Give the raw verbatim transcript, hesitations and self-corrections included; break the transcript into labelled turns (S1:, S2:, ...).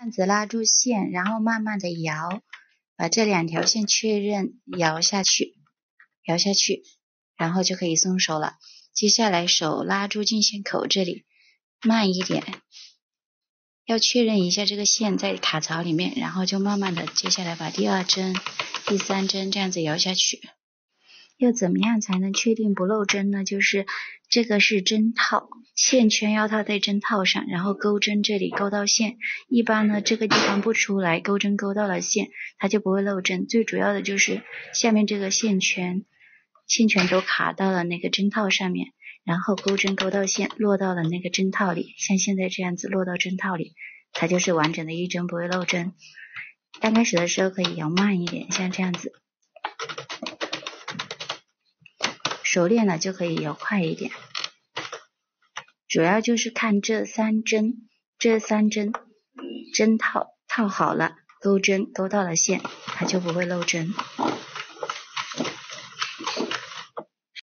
S1: 样子拉住线，然后慢慢的摇，把这两条线确认摇下去，摇下去，然后就可以松手了。接下来手拉住进线口这里，慢一点，要确认一下这个线在卡槽里面，然后就慢慢的接下来把第二针、第三针这样子摇下去。要怎么样才能确定不漏针呢？就是这个是针套，线圈要套在针套上，然后钩针这里勾到线，一般呢这个地方不出来，钩针勾到了线，它就不会漏针。最主要的就是下面这个线圈，线圈都卡到了那个针套上面，然后钩针勾到线，落到了那个针套里，像现在这样子落到针套里，它就是完整的一针，不会漏针。刚开始的时候可以摇慢一点，像这样子。熟练了就可以摇快一点，主要就是看这三针，这三针针套套好了，钩针勾到了线，它就不会漏针。